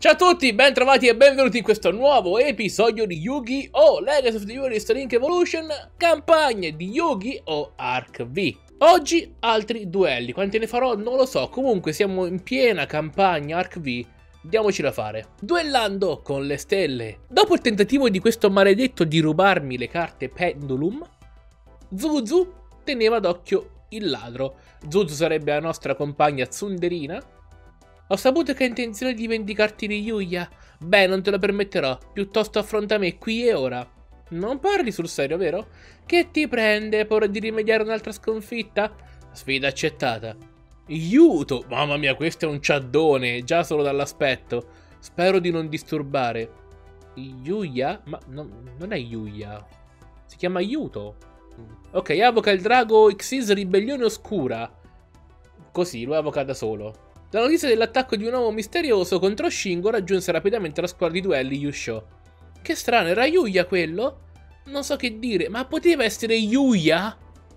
Ciao a tutti, ben trovati e benvenuti in questo nuovo episodio di Yu-Gi-Oh! Legacy of the Universe Link Evolution, campagna di Yu-Gi-Oh! Arc V. Oggi altri duelli, quanti ne farò non lo so, comunque siamo in piena campagna Arc V, diamoci da fare. Duellando con le stelle. Dopo il tentativo di questo maledetto di rubarmi le carte Pendulum, Zuzu teneva d'occhio il ladro. Zuzu sarebbe la nostra compagna Tsunderina. Ho saputo che hai intenzione di vendicarti di Yuya. Beh, non te lo permetterò. Piuttosto affronta me qui e ora. Non parli sul serio, vero? Che ti prende? Hai paura di rimediare un'altra sconfitta? Sfida accettata. Yuto! Mamma mia, questo è un ciaddone, già solo dall'aspetto. Spero di non disturbare. Yuya? Ma non è Yuya. Si chiama Yuto. Ok, avoca il drago Xyz Ribellione Oscura. Così, lo avoca da solo. La notizia dell'attacco di un uomo misterioso contro Shingo raggiunse rapidamente la squadra di duelli Yusho. Che strano, era Yuya quello? Non so che dire, ma poteva essere Yuya?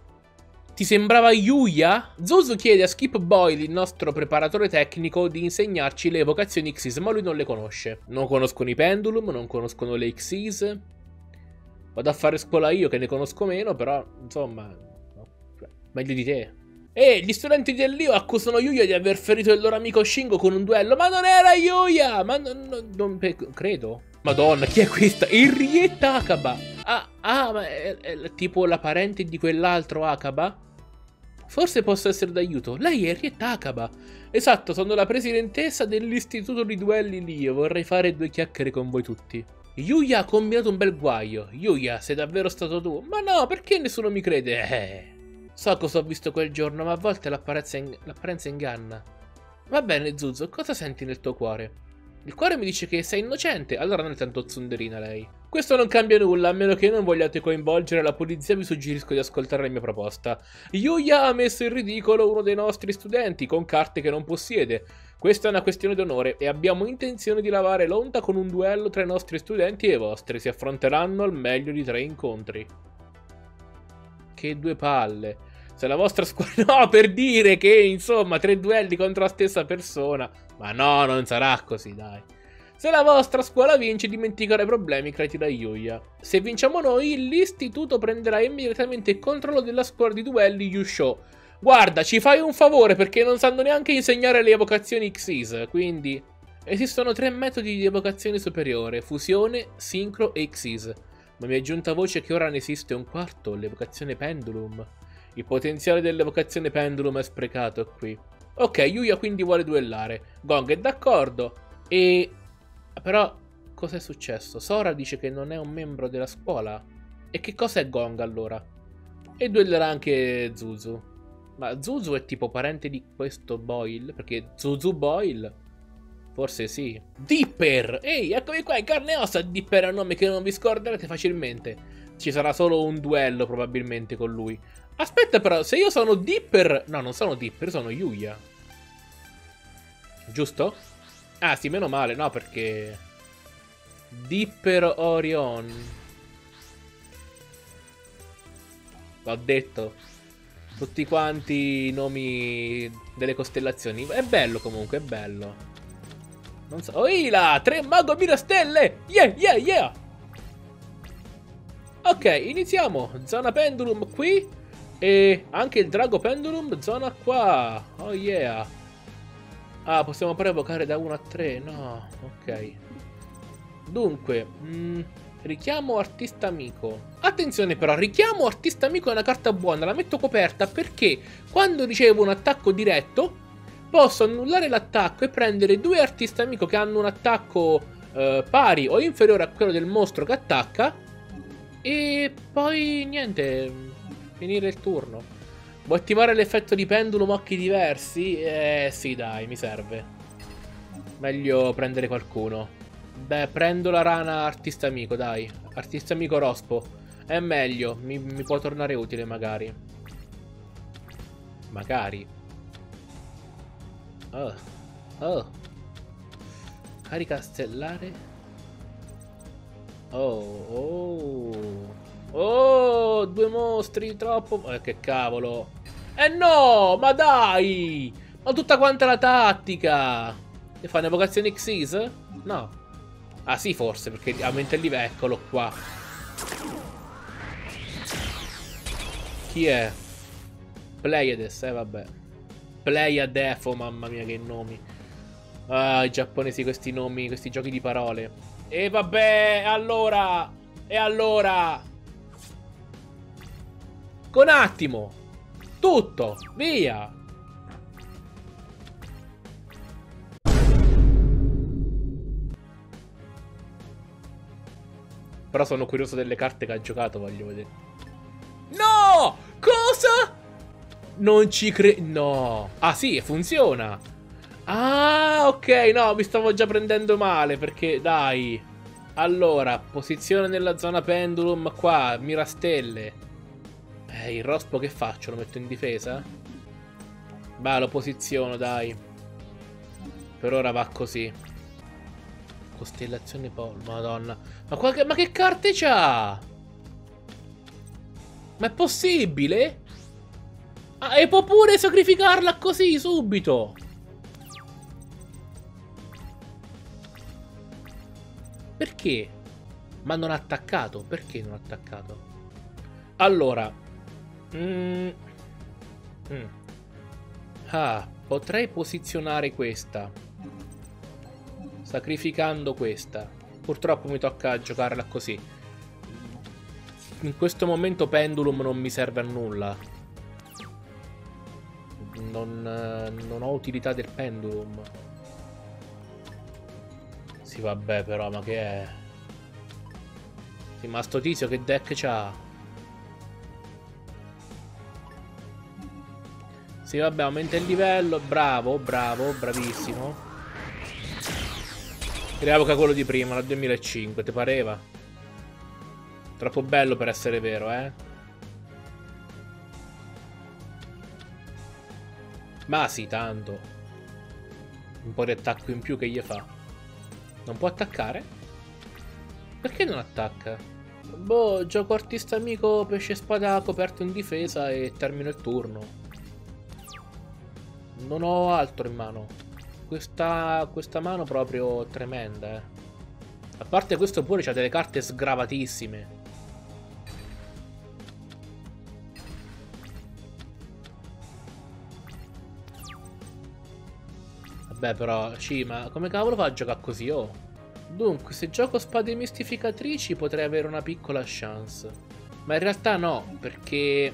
Ti sembrava Yuya? Zuzu chiede a Skip Boyle, il nostro preparatore tecnico, di insegnarci le evocazioni Xyz, ma lui non le conosce. Non conoscono i Pendulum, non conoscono le Xyz. Vado a fare scuola io che ne conosco meno, però, insomma, meglio di te. Gli studenti dell'Io accusano Yuya di aver ferito il loro amico Shingo con un duello. Ma non era Yuya! Ma non credo. Madonna, chi è questa? Henrietta Akaba. Ma è tipo la parente di quell'altro Akaba? Forse posso essere d'aiuto. Lei è Henrietta Akaba. Esatto, sono la presidentessa dell'istituto di duelli lì. Vorrei fare due chiacchiere con voi tutti. Yuya ha combinato un bel guaio. Yuya, sei davvero stato tu? Ma no, perché nessuno mi crede? So cosa ho visto quel giorno, ma a volte l'apparenza inganna. Va bene, Zuzu, cosa senti nel tuo cuore? Il cuore mi dice che sei innocente, allora non è tanto Tsunderina lei. Questo non cambia nulla, a meno che non vogliate coinvolgere la polizia, vi suggerisco di ascoltare la mia proposta. Yuya ha messo in ridicolo uno dei nostri studenti con carte che non possiede. Questa è una questione d'onore e abbiamo intenzione di lavare l'onta con un duello tra i nostri studenti e i vostri. Si affronteranno al meglio di 3 incontri. Che due palle. Se la vostra squadra... No, per dire che, insomma, 3 duelli contro la stessa persona. Ma no, non sarà così, dai. Se la vostra scuola vince, dimenticare i problemi creati da Yuya. Se vinciamo noi, l'istituto prenderà immediatamente il controllo della scuola di duelli Yusho. Guarda, ci fai un favore perché non sanno neanche insegnare le evocazioni Xyz, quindi... Esistono 3 metodi di evocazione superiore, fusione, sincro e Xyz. Ma mi è giunta voce che ora ne esiste un quarto, l'evocazione Pendulum. Il potenziale dell'evocazione Pendulum è sprecato qui. Ok, Yuya quindi vuole duellare. Gong è d'accordo. Però, cos'è successo? Sora dice che non è un membro della scuola. E che cos'è Gong allora? E duellerà anche Zuzu. Ma Zuzu è tipo parente di questo Boyle? Perché Zuzu Boyle... Forse sì. Dipper! Ehi, eccomi qua, in carne e ossa. Dipper è un nome che non vi scorderete facilmente. Ci sarà solo un duello probabilmente con lui. Aspetta però, se io sono Dipper... No, non sono Dipper, sono Yuya. Giusto? Ah sì, meno male, no, perché... Dipper Orion. L'ho detto. Tutti quanti i nomi delle costellazioni. È bello comunque, è bello. Non so. Oila! 3 mago mirastelle! Yeah, yeah, yeah! Ok, iniziamo. Zona Pendulum qui. E anche il drago Pendulum, zona qua. Oh yeah. Ah, possiamo pure evocare da 1 a 3. No, ok. Dunque, richiamo artista amico. Attenzione però, richiamo artista amico è una carta buona. La metto coperta perché quando ricevo un attacco diretto posso annullare l'attacco e prendere 2 artista amico che hanno un attacco pari o inferiore a quello del mostro che attacca. E poi niente, finire il turno. Vuoi attivare l'effetto di pendulum occhi diversi? Sì dai, mi serve. Meglio prendere qualcuno. Beh, prendo la rana artista amico, dai. Artista amico Rospo. È meglio, mi può tornare utile magari. Magari. Oh. Carica stellare. Oh, 2 mostri, troppo... che cavolo. No, ma dai! Ma tutta quanta la tattica! E fa un'evocazione Xyz? No. Ah sì, forse, perché aumenta il livello. Eccolo qua. Chi è? Pleiades, vabbè. Pleiadefo, mamma mia che nomi. Ah, i giapponesi, questi nomi, questi giochi di parole. E vabbè, allora. E allora. Con attimo. Tutto, via. Però sono curioso delle carte che ha giocato, voglio vedere. No! Cosa? Non ci credo. No. Ah sì, funziona. Ah, ok, no, mi stavo già prendendo male perché, dai. Allora, posizione nella zona pendulum qua, mirastelle. Il rospo che faccio? Lo metto in difesa? Bah, lo posiziono, dai. Per ora va così. Costellazione Pol, madonna. Ma che carte c'ha? Ma è possibile? Ah, e può pure sacrificarla così, subito. Perché? Ma non ha attaccato? Perché non ha attaccato? Allora. Ah, potrei posizionare questa. Sacrificando questa. Purtroppo mi tocca giocarla così. In questo momento Pendulum non mi serve a nulla. Non ho utilità del Pendulum. Sì, vabbè, però, ma che è? Sì, ma sto tizio che deck c'ha? Sì, vabbè, aumenta il livello. Bravo, bravo, bravissimo. Revoca quello di prima, nel 2005, ti pareva? Troppo bello per essere vero, eh? Ma sì, tanto. Un po' di attacco in più che gli fa. Non può attaccare? Perché non attacca? Boh, gioco artista amico, pesce spada coperto in difesa e termino il turno. Non ho altro in mano. Questa mano proprio tremenda, eh. A parte questo pure c'ha delle carte sgravatissime. Vabbè però, ma come cavolo fa a giocare così, oh? Dunque, se gioco spade mistificatrici potrei avere una piccola chance. Ma in realtà no, perché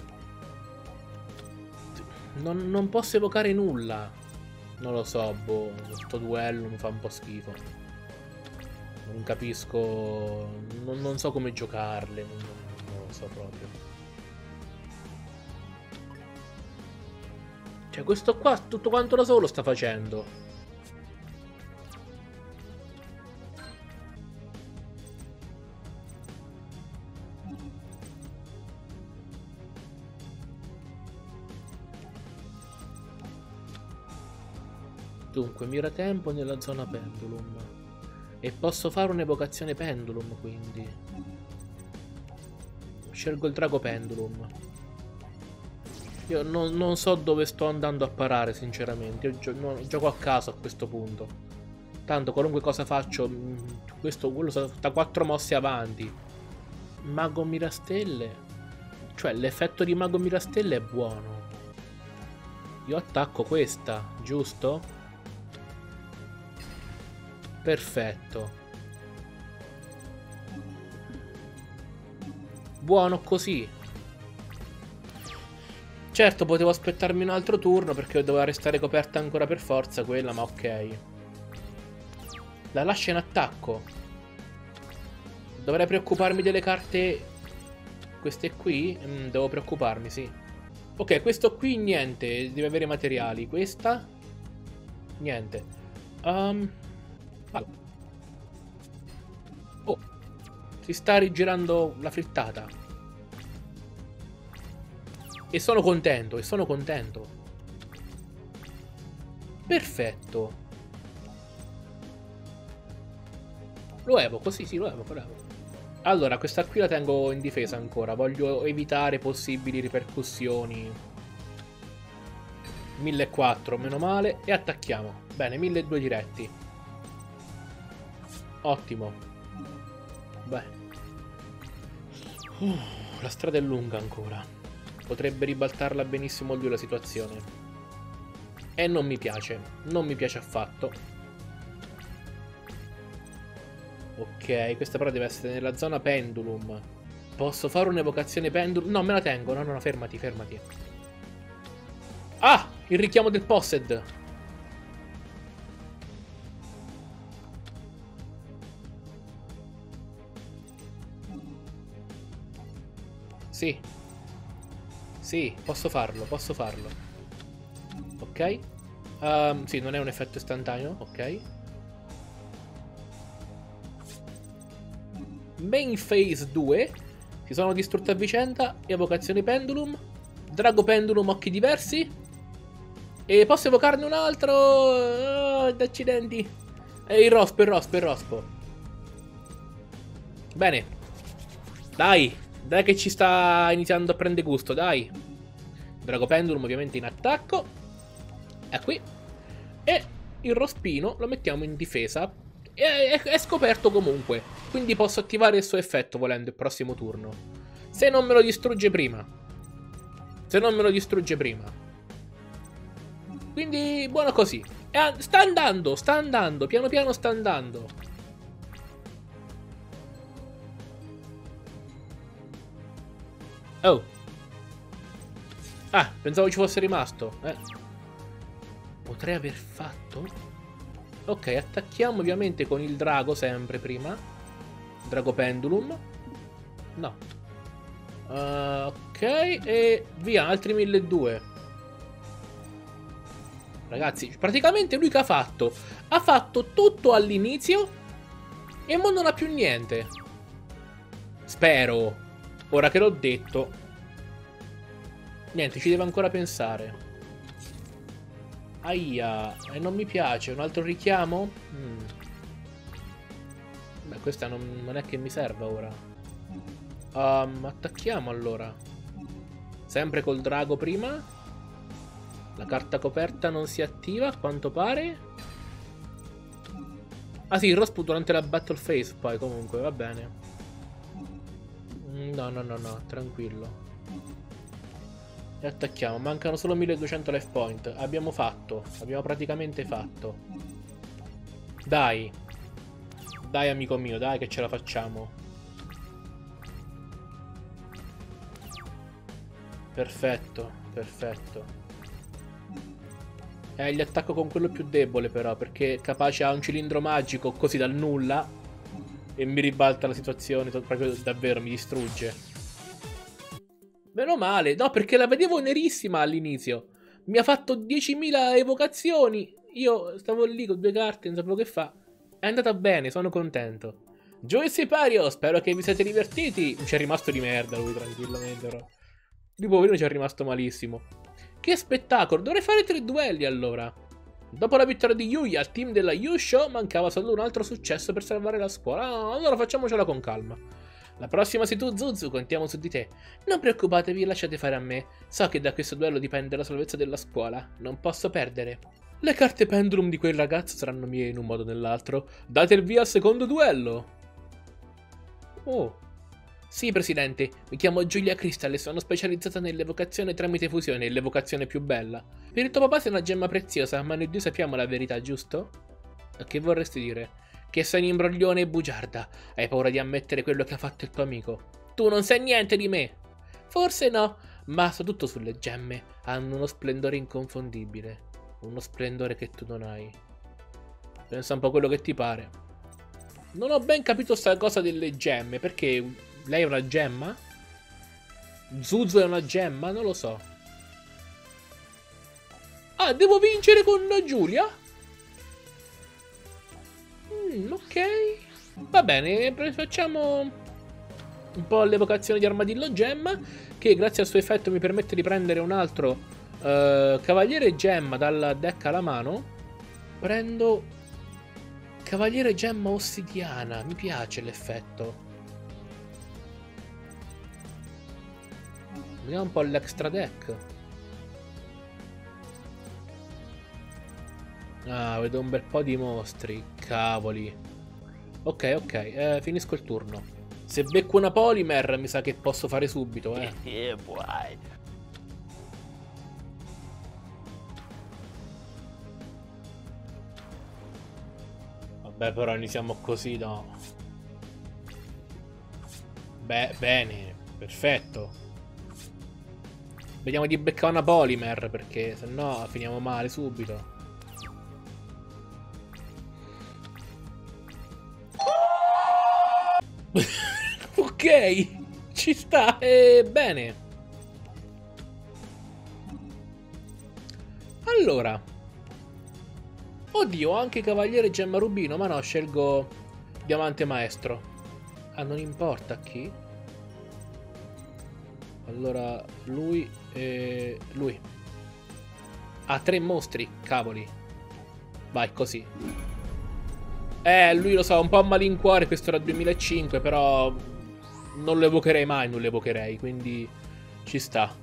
non posso evocare nulla. Non lo so, boh, sto duello mi fa un po' schifo. Non capisco, non so come giocarle, non lo so proprio. Cioè, questo qua tutto quanto da solo sta facendo. Dunque, mira tempo nella zona pendulum. E posso fare un'evocazione pendulum, quindi. Scelgo il drago pendulum. Io non so dove sto andando a parare, sinceramente. Io gioco a caso a questo punto. Tanto qualunque cosa faccio, quello sta 4 mosse avanti. Mago Mirastelle. Cioè, l'effetto di Mago Mirastelle è buono. Io attacco questa, giusto? Perfetto. Buono così. Certo, potevo aspettarmi un altro turno perché doveva restare coperta ancora per forza quella, ma ok. La lascia in attacco. Dovrei preoccuparmi delle carte. Queste qui? Devo preoccuparmi, sì. Ok, questo qui niente, deve avere materiali. Questa? Niente. Oh, si sta rigirando la frittata. E sono contento, e sono contento. Perfetto. Lo evoco, sì, lo evoco, lo evoco. Allora, questa qui la tengo in difesa ancora. Voglio evitare possibili ripercussioni. 1400, meno male. E attacchiamo. Bene, 1200 diretti. Ottimo. Beh. La strada è lunga ancora. Potrebbe ribaltarla benissimo lui la situazione. E non mi piace. Non mi piace affatto. Ok, questa però deve essere nella zona pendulum. Posso fare un'evocazione pendulum? No, me la tengo. No, no, no, fermati, fermati. Ah! Il richiamo del Possed. Sì. Sì, posso farlo, posso farlo. Ok. Sì, non è un effetto istantaneo. Ok. Main Phase 2. Si sono distrutte a vicenda. Evocazione Pendulum. Drago Pendulum, occhi diversi. E posso evocarne un altro. Oh, accidenti. E il rospo, il rospo, il rospo. Bene. Dai. Dai che ci sta iniziando a prendere gusto, dai. Drago Pendulum ovviamente in attacco. È qui. E il rospino lo mettiamo in difesa. È scoperto comunque. Quindi posso attivare il suo effetto volendo il prossimo turno. Se non me lo distrugge prima. Se non me lo distrugge prima. Quindi buono così. Sta andando. Piano piano sta andando. Oh. Ah, pensavo ci fosse rimasto. Potrei aver fatto? Ok, attacchiamo ovviamente con il drago sempre prima. Drago Pendulum. No. Ok, e via, altri 1200. Ragazzi, praticamente lui che ha fatto? Ha fatto tutto all'inizio e ora non ha più niente. Spero. Ora che l'ho detto. Niente, ci deve ancora pensare. Aia, e non mi piace. Un altro richiamo? Beh, questa non è che mi serva ora. Attacchiamo allora. Sempre col drago prima. La carta coperta non si attiva, a quanto pare. Ah sì, il rospo durante la battle phase poi comunque, va bene. No, tranquillo. E attacchiamo, mancano solo 1200 life point. Abbiamo praticamente fatto. Dai. Dai amico mio, dai che ce la facciamo. Perfetto, perfetto. Gli attacco con quello più debole però, perché capace ha un cilindro magico così dal nulla e mi ribalta la situazione, proprio davvero mi distrugge. Meno male, no, perché la vedevo nerissima all'inizio. Mi ha fatto 10.000 evocazioni. Io stavo lì con 2 carte, non sapevo che fa. È andata bene, sono contento. Joe e Sipario, spero che vi siate divertiti. Ci è rimasto di merda lui, tranquillamente, però. Lui poverino ci è rimasto malissimo. Che spettacolo, dovrei fare 3 duelli allora. Dopo la vittoria di Yuya al team della Yu-Show mancava solo un altro successo per salvare la scuola. Ah, allora facciamocela con calma. La prossima sei tu, Zuzu, contiamo su di te. Non preoccupatevi, lasciate fare a me. So che da questo duello dipende la salvezza della scuola. Non posso perdere. Le carte pendulum di quel ragazzo saranno mie in un modo o nell'altro. Date il via al secondo duello. Oh. Sì, presidente, mi chiamo Giulia Crystal e sono specializzata nell'evocazione tramite fusione, l'evocazione più bella. Per il tuo papà sei una gemma preziosa, ma noi due sappiamo la verità, giusto? Che vorresti dire? Che sei un imbroglione e bugiarda. Hai paura di ammettere quello che ha fatto il tuo amico. Tu non sai niente di me. Forse no, ma soprattutto sulle gemme hanno uno splendore inconfondibile. Uno splendore che tu non hai. Pensa un po' a quello che ti pare. Non ho ben capito sta cosa delle gemme, perché... Lei è una gemma? Zuzu è una gemma? Non lo so. Ah, devo vincere con Giulia? Ok. Va bene, facciamo un po' l'evocazione di Armadillo Gemma, che grazie al suo effetto mi permette di prendere un altro Cavaliere Gemma dal deck alla mano. Prendo Cavaliere Gemma Ossidiana. Mi piace l'effetto. Vediamo un po' l'extra deck. Ah, vedo un bel po' di mostri. Cavoli. Ok, ok, finisco il turno. Se becco una Polymer mi sa che posso fare subito, Yeah, boy. Vabbè, però iniziamo così, no. Beh, bene, perfetto. Vediamo di beccare una Polymer, perché se no finiamo male subito. Ok, ci sta. Bene. Allora. Oddio, ho anche Cavaliere Gemma Rubino, ma no, scelgo Diamante Maestro. Ah, non importa chi. Allora, lui e lui. Ha 3 mostri, cavoli. Vai, così. Lui lo so, un po' a malincuore, questo era 2005, però non lo evocherei mai, non lo evocherei, quindi ci sta.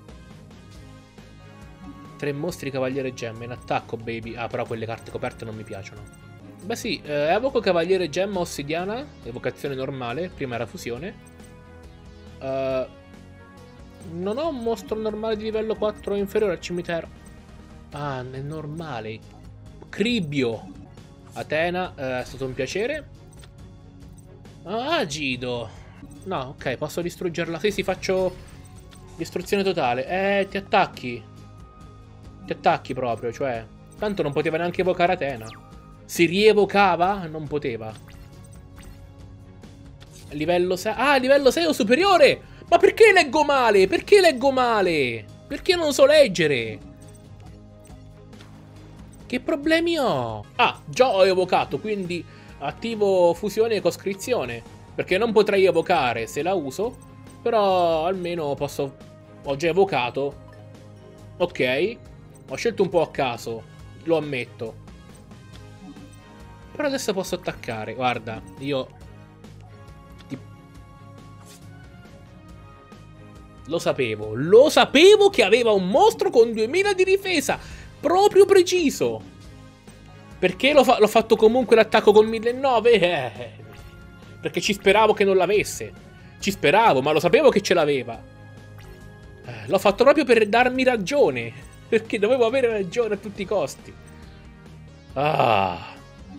3 mostri Cavaliere Gemma in attacco, baby. Ah, però quelle carte coperte non mi piacciono. Beh sì, evoco Cavaliere Gemma Ossidiana, evocazione normale, prima era fusione. Non ho un mostro normale di livello 4 inferiore al cimitero. Ah, è normale. Cribio. Atena, è stato un piacere. Ah, Agido. No, ok, posso distruggerla. Sì, faccio distruzione totale. Ti attacchi. Ti attacchi proprio, cioè. Tanto non poteva neanche evocare Atena. Si rievocava? Non poteva. Livello 6. Ah, livello 6 o superiore! Ma perché leggo male? Perché leggo male? Perché non so leggere? Che problemi ho? Ah, già ho evocato, quindi attivo fusione e coscrizione. Perché non potrei evocare se la uso. Però almeno posso... Ho già evocato. Ok. Ho scelto un po' a caso. Lo ammetto. Però adesso posso attaccare. Guarda, io... Lo sapevo che aveva un mostro con 2000 di difesa. Proprio preciso. Perché l'ho fatto comunque l'attacco con 1900? Perché ci speravo che non l'avesse. Ci speravo, ma lo sapevo che ce l'aveva. L'ho fatto proprio per darmi ragione. Perché dovevo avere ragione a tutti i costi. Ah.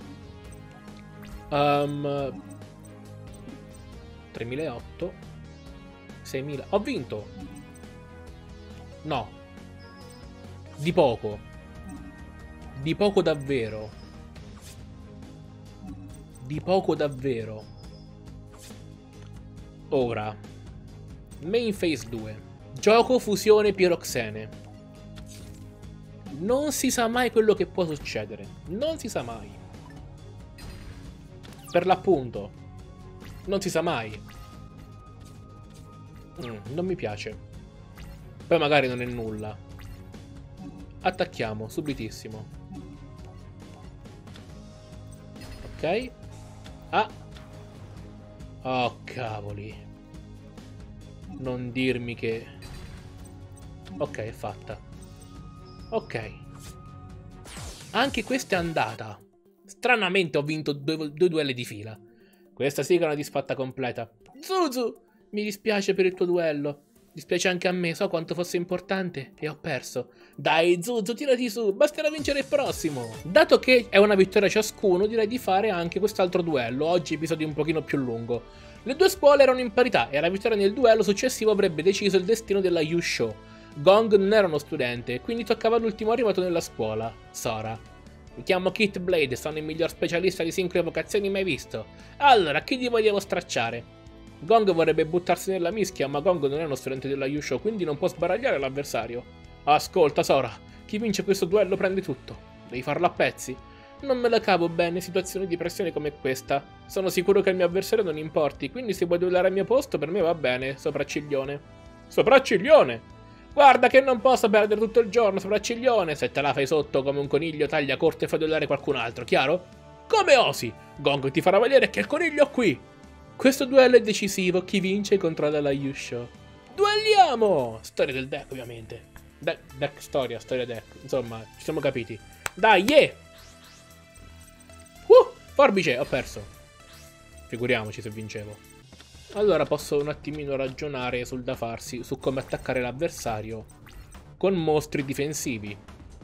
3008. 6000. Ho vinto. No. Di poco. Di poco davvero. Di poco davvero. Ora. Main Phase 2. Gioco fusione Piroxene. Non si sa mai quello che può succedere. Non si sa mai. Per l'appunto. Non si sa mai. Non mi piace. Poi magari non è nulla. Attacchiamo, subitissimo. Ok. Ah. Oh, cavoli. Non dirmi che... Ok, è fatta. Ok. Anche questa è andata. Stranamente ho vinto due duelli di fila. Questa sì che è una disfatta completa. Zuzu! Mi dispiace per il tuo duello. Dispiace anche a me, so quanto fosse importante e ho perso. Dai Zuzu, tirati su, basterà vincere il prossimo. Dato che è una vittoria ciascuno, direi di fare anche quest'altro duello. Oggi episodio un pochino più lungo. Le due scuole erano in parità e la vittoria nel duello successivo avrebbe deciso il destino della Yu-Show. Gong non era uno studente, quindi toccava l'ultimo arrivato nella scuola, Sora. Mi chiamo Kit Blade, sono il miglior specialista di sincro evocazioni mai visto. Allora, chi ti volevo stracciare? Gong vorrebbe buttarsi nella mischia, ma Gong non è uno studente della Yu-Show, quindi non può sbaragliare l'avversario. Ascolta, Sora, chi vince questo duello prende tutto. Devi farlo a pezzi. Non me la cavo bene in situazioni di pressione come questa. Sono sicuro che il mio avversario non importi, quindi se vuoi duellare al mio posto per me va bene, sopracciglione. Sopracciglione! Guarda che non posso perdere tutto il giorno, sopracciglione. Se te la fai sotto come un coniglio, taglia corto e fai duellare qualcun altro, chiaro? Come osi? Gong ti farà vedere che il coniglio è qui. Questo duello è decisivo, chi vince controlla la Yu-Show. Duelliamo! Storia del deck, ovviamente. Deck storia deck. Insomma, ci siamo capiti. Dai, yeah! Forbice, ho perso. Figuriamoci se vincevo. Allora posso un attimino ragionare sul da farsi, su come attaccare l'avversario con mostri difensivi.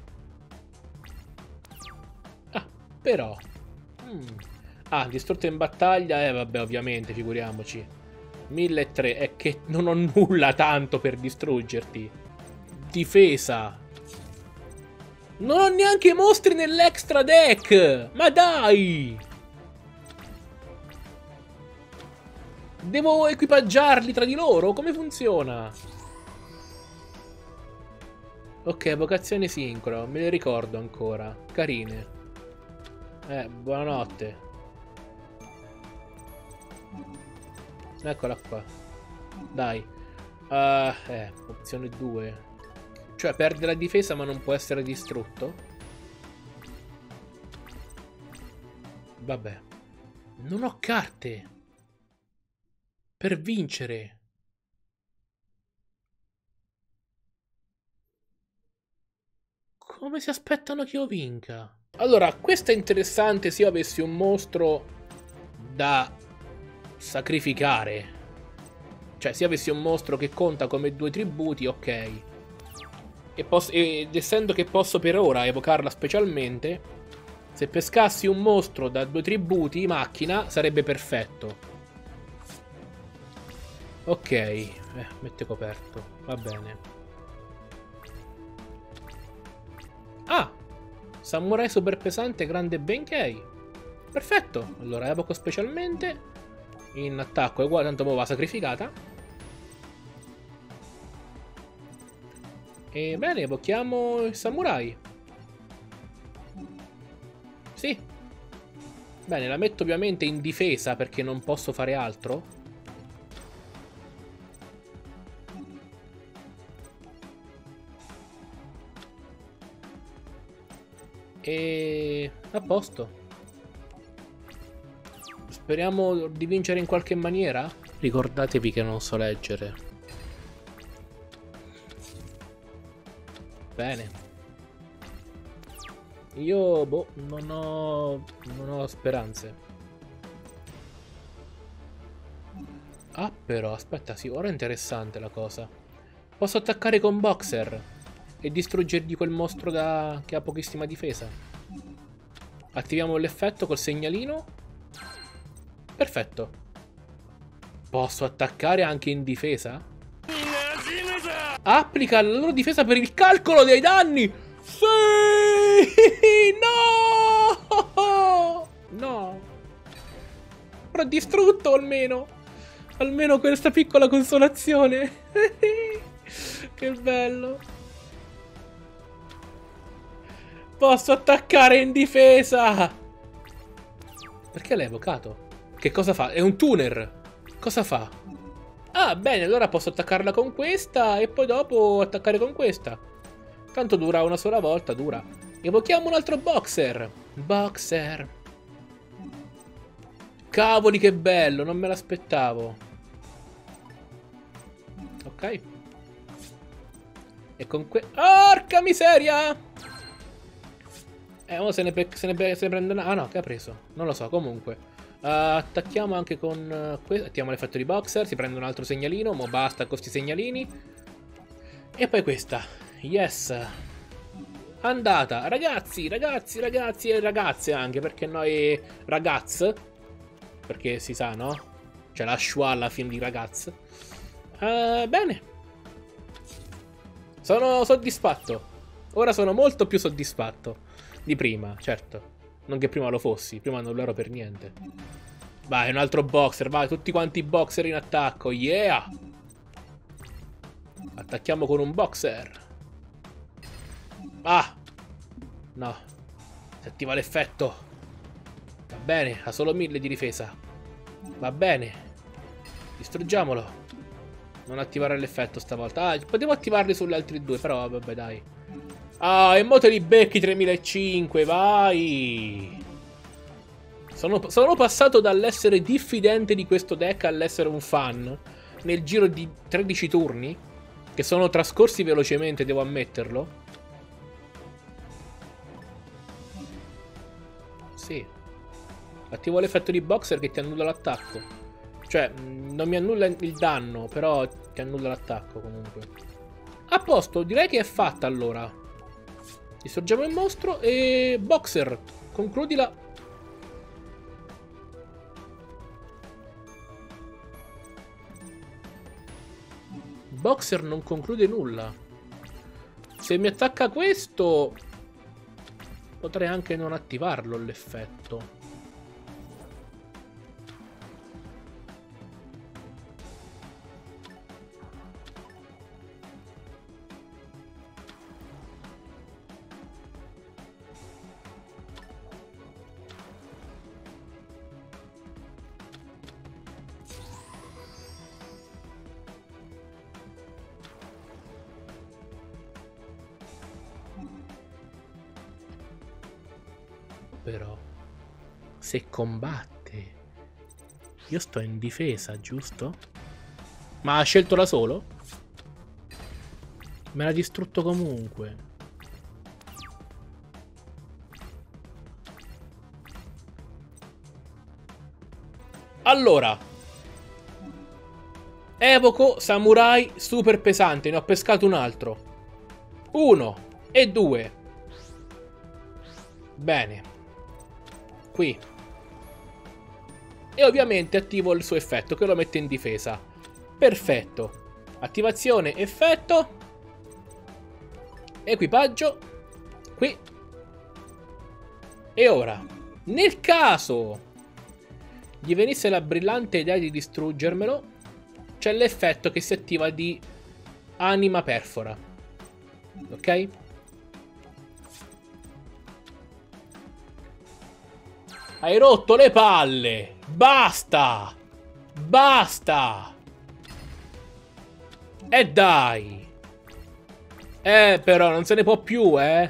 Ah, però... Ah, distrutto in battaglia? Vabbè, ovviamente, figuriamoci. 1003, è che non ho nulla tanto per distruggerti. Difesa. Non ho neanche mostri nell'extra deck! Ma dai! Devo equipaggiarli tra di loro? Come funziona? Ok, evocazione sincro, me le ricordo ancora. Carine. Buonanotte. Eccola qua. Dai. Opzione 2. Cioè perde la difesa ma non può essere distrutto? Vabbè. Non ho carte per vincere. Come si aspettano che io vinca? Allora, questo è interessante se io avessi un mostro da sacrificare. Cioè, se io avessi un mostro che conta come 2 tributi, ok. Ed essendo che posso per ora evocarla specialmente, se pescassi un mostro da 2 tributi, macchina, sarebbe perfetto. Ok, mette coperto, va bene. Ah! Samurai super pesante, grande Benkei. Perfetto, allora evoco specialmente. In attacco è uguale, tanto mo va sacrificata. E bene, evochiamo il samurai. Sì. Bene, la metto ovviamente in difesa perché non posso fare altro. E... a posto. Speriamo di vincere in qualche maniera. Ricordatevi che non so leggere. Bene. Io, boh, non ho speranze. Ah, però, aspetta, sì, ora è interessante la cosa. Posso attaccare con Boxer e distruggergli quel mostro che ha pochissima difesa. Attiviamo l'effetto col segnalino. Perfetto. Posso attaccare anche in difesa? Applica la loro difesa per il calcolo dei danni. Sì! No! No. Avrò distrutto almeno. Almeno questa piccola consolazione. Che bello. Posso attaccare in difesa. Perché l'hai evocato? Che cosa fa? È un tuner. Cosa fa? Ah, bene, allora posso attaccarla con questa e poi dopo attaccare con questa. Tanto dura una sola volta, dura. Evochiamo un altro Boxer. Boxer. Cavoli, che bello, non me l'aspettavo. Ok. E con Porca miseria! Ora se ne prende una... Ah no, che ha preso? Non lo so, comunque. Attacchiamo anche con questo. Attiviamo l'effetto di Boxer. Si prende un altro segnalino. Mo basta con questi segnalini. E poi questa. Yes. Andata. Ragazzi, ragazzi, ragazzi e ragazze anche. Perché noi ragazze. Perché si sa, no? C'è la schwa alla fine di ragazze. Bene. Sono soddisfatto. Ora sono molto più soddisfatto di prima, certo. Non che prima lo fossi, prima non lo ero per niente. Vai, un altro Boxer, vai, tutti quanti Boxer in attacco, yeah! Attacchiamo con un Boxer. Ah! No. Si attiva l'effetto. Va bene, ha solo 1000 di difesa. Va bene. Distruggiamolo. Non attivare l'effetto stavolta. Ah, potevo attivarli sugli altri due, però vabbè, dai. Ah, e mo te li becchi 3005, vai! Sono passato dall'essere diffidente di questo deck all'essere un fan nel giro di 13 turni, che sono trascorsi velocemente, devo ammetterlo. Sì. Attivo l'effetto di Boxer che ti annulla l'attacco. Cioè, non mi annulla il danno, però ti annulla l'attacco comunque. A posto, direi che è fatta allora. Distruggiamo il mostro e... Boxer, concludila. Boxer non conclude nulla. Se mi attacca questo, potrei anche non attivarlo l'effetto. Però, se combatte, io sto in difesa, giusto? Ma ha scelto da solo? Me l'ha distrutto comunque. Allora, evoco samurai super pesante. Ne ho pescato un altro. 1 e 2. Bene. Qui. E ovviamente attivo il suo effetto che lo mette in difesa. Perfetto. Attivazione, effetto. Equipaggio. Qui. E ora, nel caso gli venisse la brillante idea di distruggermelo, c'è l'effetto che si attiva di anima perfora. Ok? Hai rotto le palle! Basta! Basta! E dai! Però non se ne può più, eh!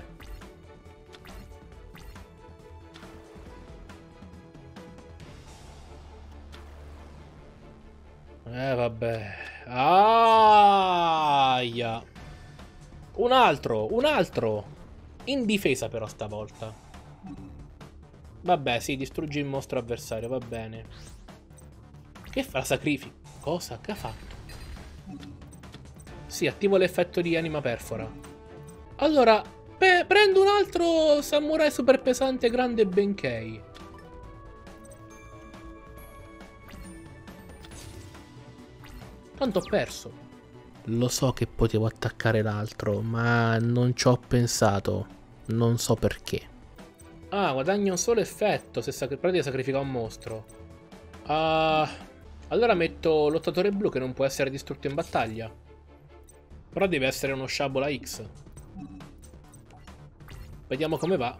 Vabbè. Aia! Un altro, un altro! In difesa però stavolta. Vabbè, sì, distruggi il mostro avversario, va bene. Che fa? La sacrifica? Cosa? Che ha fatto? Sì, attivo l'effetto di anima perfora. Allora, prendo un altro samurai super pesante grande Benkei. Tanto ho perso. Lo so che potevo attaccare l'altro, ma non ci ho pensato. Non so perché. Ah, guadagno un solo effetto se pratica sacrifica un mostro. Allora metto lottatore blu che non può essere distrutto in battaglia. Però deve essere uno sciabola X. Vediamo come va.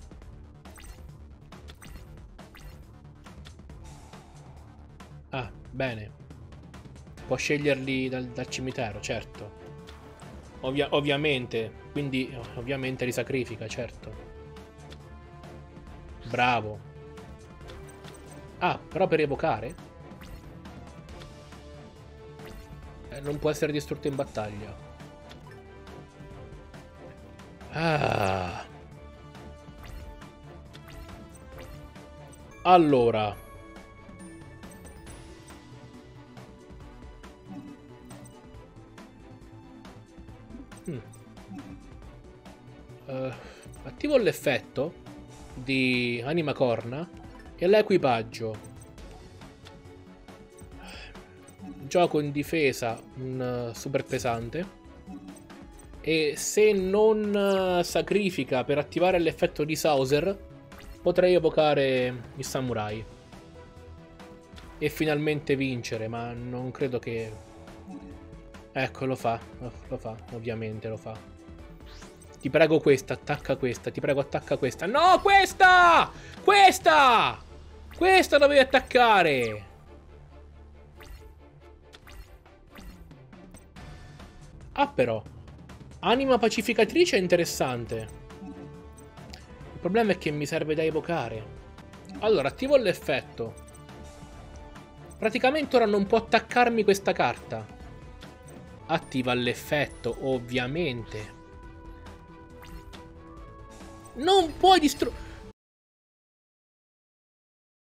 Ah, bene. Può sceglierli dal cimitero, certo. Ovviamente. Quindi, ovviamente li sacrifica, certo. Bravo. Ah, però per evocare? Non può essere distrutto in battaglia. Ah. Allora. Attivo l'effetto di anima corna e l'equipaggio. Gioco in difesa un super pesante e se non sacrifica per attivare l'effetto di Sauser potrei evocare il samurai e finalmente vincere, ma non credo che... Ecco, lo fa, ovviamente lo fa. Ti prego questa, attacca questa, ti prego attacca questa. No, questa! Questa! Questa dovevi attaccare! Ah, però. Anima pacificatrice è interessante. Il problema è che mi serve da evocare. Allora, attivo l'effetto. Praticamente ora non può attaccarmi questa carta. Attiva l'effetto, ovviamente. Non puoi distruggere...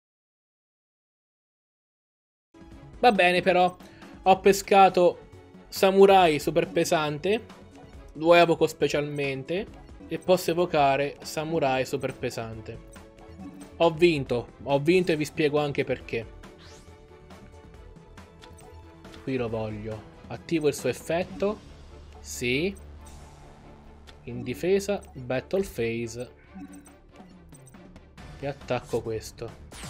Va bene però, ho pescato Samurai super pesante, lo evoco specialmente e posso evocare Samurai super pesante. Ho vinto e vi spiego anche perché. Qui lo voglio. Attivo il suo effetto. Sì. In difesa, Battle Phase. E attacco questo.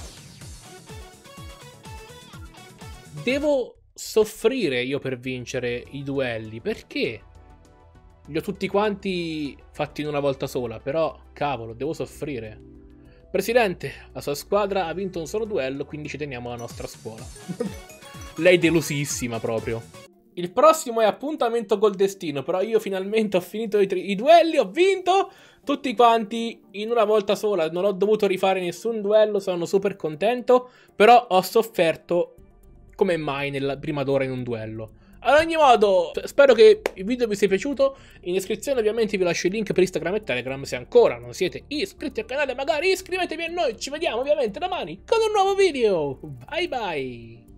Devo soffrire io per vincere i duelli. Perché? Li ho tutti quanti fatti in una volta sola. Però, cavolo, devo soffrire. Presidente, la sua squadra ha vinto un solo duello, quindi ci teniamo alla nostra scuola. Lei delusissima proprio. Il prossimo è appuntamento col destino, però io finalmente ho finito i duelli, ho vinto tutti quanti in una volta sola, non ho dovuto rifare nessun duello, sono super contento, però ho sofferto come mai nella prima d'ora in un duello. Ad ogni modo, spero che il video vi sia piaciuto. In descrizione ovviamente vi lascio il link per Instagram e Telegram. Se ancora non siete iscritti al canale, magari iscrivetevi a noi. Ci vediamo ovviamente domani con un nuovo video. Bye bye.